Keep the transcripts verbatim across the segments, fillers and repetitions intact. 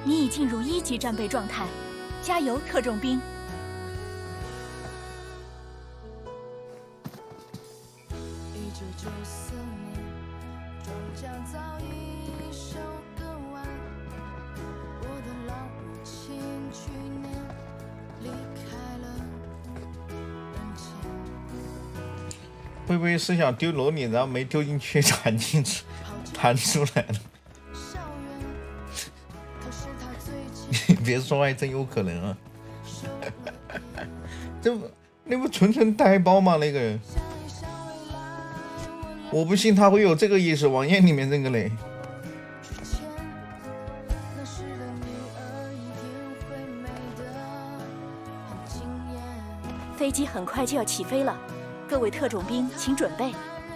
你已进入一级战备状态，加油，特种兵！ 会不会是想丢罗里，然后没丢进去，弹进去，弹出来了？你别说，还真有可能啊！这不，那不纯纯呆包吗？那个人，我不信他会有这个意识。网页里面这个嘞。 飞机很快就要起飞了。 各位特种兵，请准备。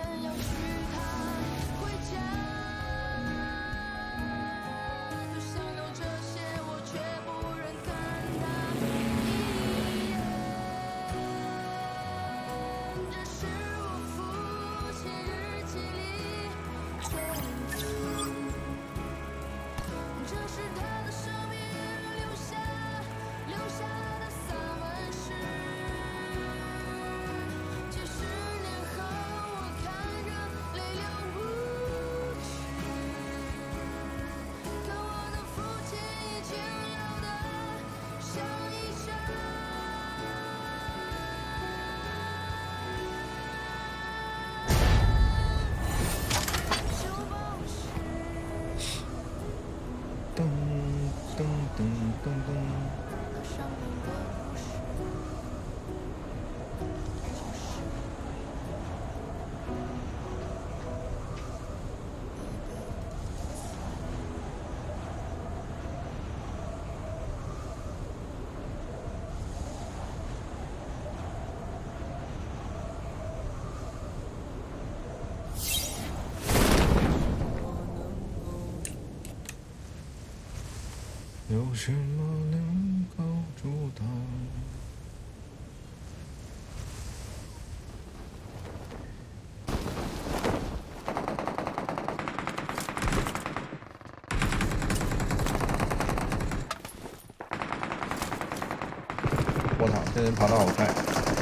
有什么能够阻挡？我操，这人跑得好快！